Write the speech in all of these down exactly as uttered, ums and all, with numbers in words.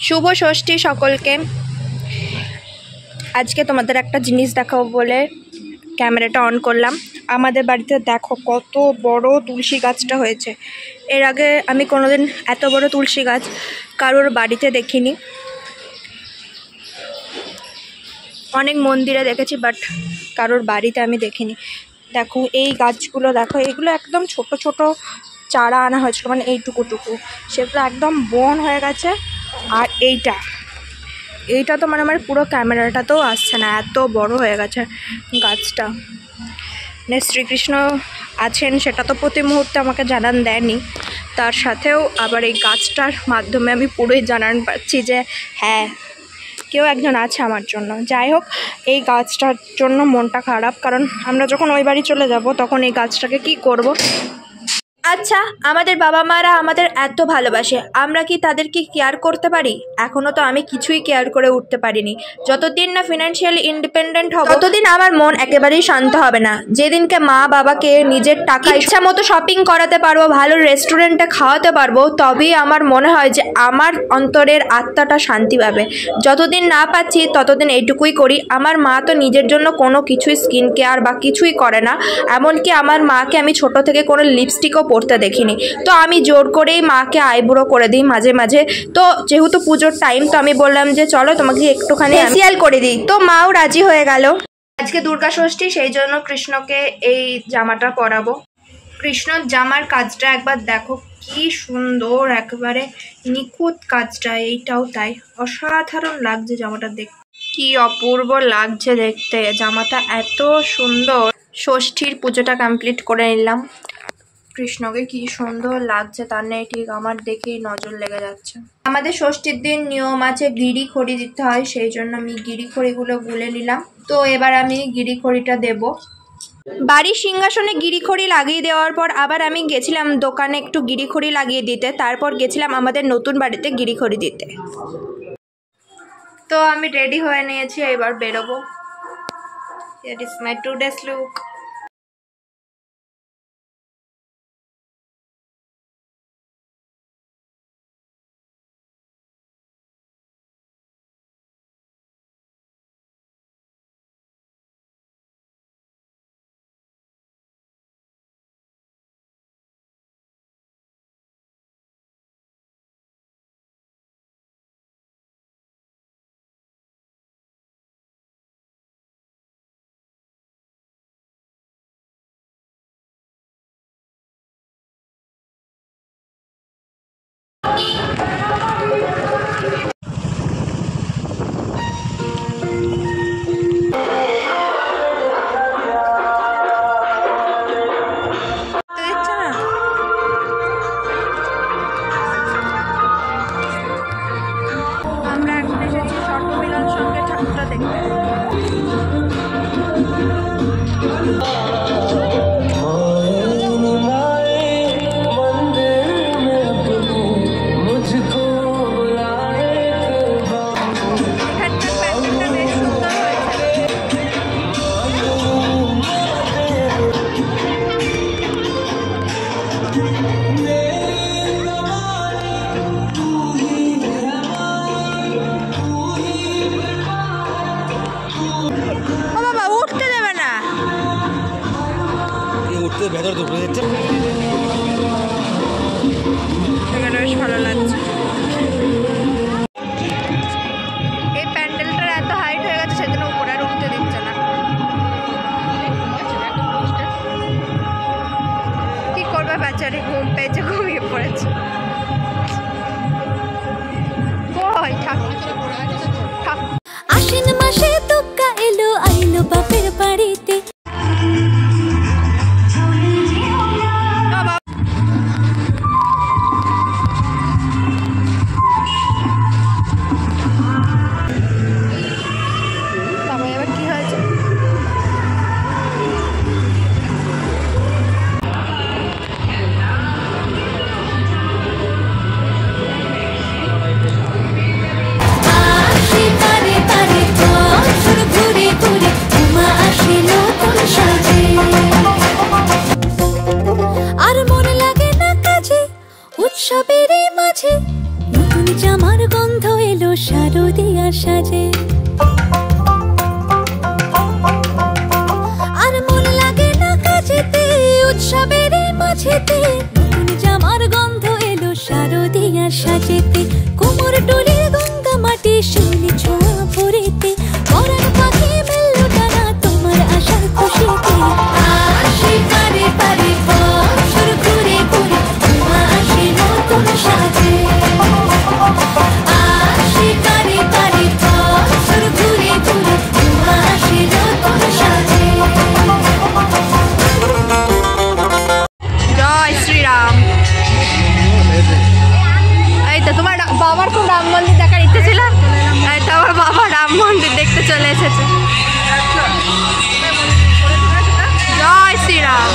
শুভ ষষ্ঠী সকলকে। আজকে তোমাদের একটা জিনিস দেখাবো বলে ক্যামেরাটা অন করলাম। আমাদের বাড়িতে দেখো কত বড় তুলসী গাছটা হয়েছে। এর আগে আমি কোনোদিন এত বড় তুলসী গাছ কারোর বাড়িতে দেখিনি। অনেক মন্দিরে দেখেছি, বাট কারোর বাড়িতে আমি দেখিনি। দেখো এই গাছগুলো, দেখো এগুলো একদম ছোট ছোট চারা আনা হয়েছিল, মানে এইটুকুটুকু, সেগুলো একদম বন হয়ে গেছে। আর এইটা এইটা তো মানে আমার পুরো ক্যামেরাটাতেও আসছে না, এত বড় হয়ে গেছে গাছটা। মানে শ্রীকৃষ্ণ আছেন সেটা তো প্রতি মুহূর্তে আমাকে জানান দেয়নি, তার সাথেও আবার এই গাছটার মাধ্যমে আমি পুরোই জানান পাচ্ছি যে হ্যাঁ, কেউ একজন আছে আমার জন্য। যাই হোক, এই গাছটার জন্য মনটা খারাপ, কারণ আমরা যখন ওই বাড়ি চলে যাব তখন এই গাছটাকে কি করব। আচ্ছা, আমাদের বাবা মারা আমাদের এত ভালোবাসে, আমরা কি তাদেরকে কেয়ার করতে পারি? এখনও তো আমি কিছুই কেয়ার করে উঠতে পারিনি। যতদিন না ফিনান্সিয়ালি ইন্ডিপেন্ডেন্ট হব ততদিন আমার মন একেবারেই শান্ত হবে না। যেদিনকে মা বাবাকে নিজের টাকা ইচ্ছা মতো শপিং করাতে পারবো, ভালো রেস্টুরেন্টে খাওয়াতে পারবো, তবেই আমার মনে হয় যে আমার অন্তরের আত্মাটা শান্তি পাবে। যতদিন না পাচ্ছি ততদিন এইটুকুই করি। আমার মা তো নিজের জন্য কোনো কিছুই স্কিন কেয়ার বা কিছুই করে না। এমনকি আমার মাকে আমি ছোট থেকে কোনো লিপস্টিকও পড়তে দেখিনি। তো আমি জোর করেই মাকে আইব্রো করে দিই মাঝে মাঝে। তো যেহেতু পুজোর টাইম, তো আমি বললাম যে চলো তোমাকে একটুখানি ফেসিয়াল করে দিই। তো মাও রাজি হয়ে গেল। আজকে দুর্গা ষষ্ঠী, সেই জন্য কৃষ্ণকে এই জামাটা পরাবো। কৃষ্ণর জামার কাজটা একবার দেখো, কি সুন্দর, একেবারে নিখুঁত কাজটা। এইটাও তাই, অসাধারণ লাগছে জামাটা দেখতে, কি অপূর্ব লাগছে দেখতে জামাটা, এত সুন্দর। ষষ্ঠীর পুজোটা কমপ্লিট করে নিলাম। কৃষ্ণকে কি সুন্দর লাগছে তার নেই ঠিক, আমার দেখেই নজর লেগে যাচ্ছে। আমাদের ষষ্ঠীর দিন নিয়ম আছে গিরি খড়ি দিতে হয়, সেই জন্য আমি গিরি খড়িগুলো গুলে নিলাম। তো এবার আমি গিরি খড়িটা দেব। বাড়ির সিংহাসনে গিরি খড়ি লাগিয়ে দেওয়ার পর আবার আমি গেছিলাম দোকানে একটু গিরি খড়ি লাগিয়ে দিতে, তারপর গেছিলাম আমাদের নতুন বাড়িতে গিরি খড়ি দিতে। তো আমি রেডি হয়ে নিয়েছি, এবার বেরোবো। Here is my today's look. আমরা এখন এসেছি সর্বমিলন সঙ্গে ঠাকুরটা দেখতে। ভেতর ঢুকে যাচ্ছে, এখানে বেশ ভালো লাগছে। এই প্যান্ডেলটার এত হাইট হয়ে গেছে সেজন্য উপরে আর উঠতে দিচ্ছে না। কি করবে বাচ্চাটি, ঘুম পেয়েছে, ঘুমিয়ে পড়েছে। আশ্বিন মাসে দুগ্গা এলো আইলো বাপের বাড়িতে। শারদিয়ার সাজে। আর মন লাগে না কাজেতে, উৎসবের মাঝেতে নতুন জামার গন্ধ এলো শারদিয়ার সাজেতে। কোমর ডোলে গঙ্গা মাটি শিউলি ছোঁয়া ভরেতে, পরাণ পাখি মেলল টানা তোমার আশার খুশিতে। আসে পারে পারে বছর ঘুরে ঘুরে তোমা আসে নতুন সাজে। আসে পারে পারে বছর ঘুরে ঘুরে তোমা আসে নতুন সাজে। জয় শ্রীরাম। এই তো তোমার বাবার খুব রাম মন্দির দেখার ইচ্ছে ছিল, এই তো আমার বাবা রাম মন্দির দেখতে চলে এসেছে। জয় শ্রীরাম।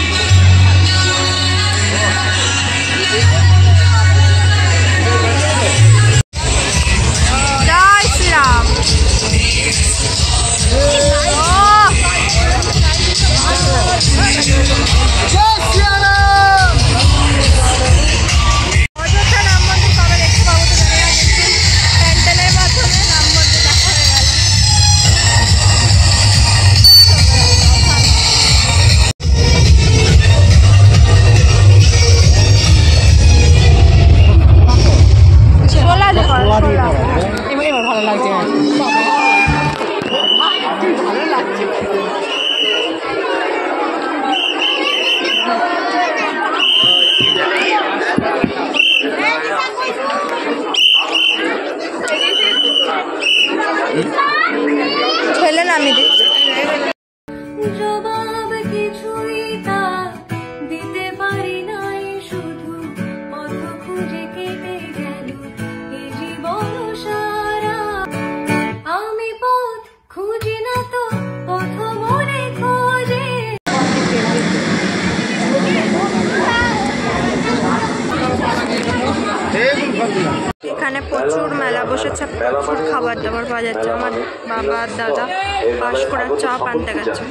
জয় শ্রীরাম। অযোধ্যা রাম মন্দির কবে দেখতে পাবো তো জানি না, কিন্তু প্যান্ডেলের মাধ্যমে রাম মন্দির দেখা হয়ে গেল। ছোলা যে করে, ছোলা। এবার এবার ভালো লাগছে। ভালো লাগছে। ছেলে নামিয়ে দিচ্ছে। জবাব কিছুই তার দিতে পারি নাই, শুধু পথ খুঁজে কেটে গেল এ জীবন সারা। আমি পথ খুঁজি না তো পথ মনে খোঁজে। এখানে প্রচুর মেলা বসেছে, প্রচুর খাবার দাবার পাওয়া যাচ্ছে। আমার বাবা আর দাদা পাঁশকুড়ার চপ আনতে গেছে।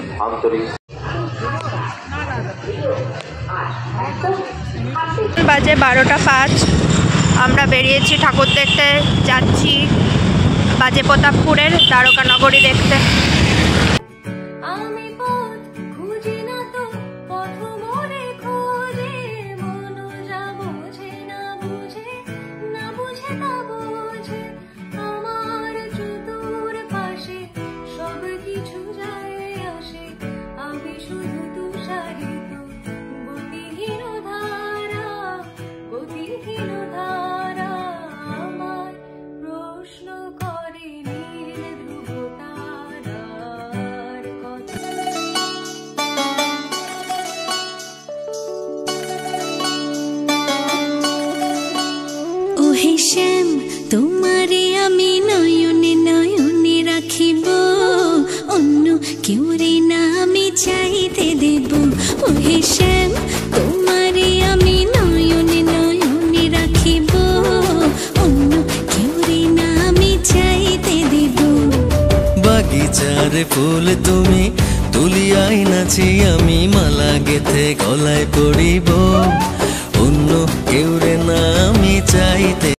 বাজে বারোটা পাঁচ, আমরা বেরিয়েছি ঠাকুর দেখতে, যাচ্ছি বাজে প্রতাপপুরের দ্বারকা নগরী দেখতে। আমি পথ খুঁজি না তো পথ মনে খোঁজে। মন যা বোঝে না বুঝে, না বুঝে তা বোঝে। আমার চতুর পাশে সব কিছু যায় আসে, আমি শুধু তুষারিত গতিহীন ধারা, গতিহীন ধারা। আমার প্রশ্ন করে নীল ধ্রুব তারার কথা। ওহে শ্যাম, তোমারে আমি নয়নে নয়নে রাখিব, অন্য কেউ রে না আমি চাইতে দেব। ওহে শ্যাম, তোমারে আমি নয়নে নয়নে রাখিব, অন্য কেউ রে না আমি চাইতে দেব। বাগিচার ফুল তুমি তুলিয়াই নাচি, আমি মালা গেথে গলায় পড়িব, অন্য কেউ রে না আমি চাইতে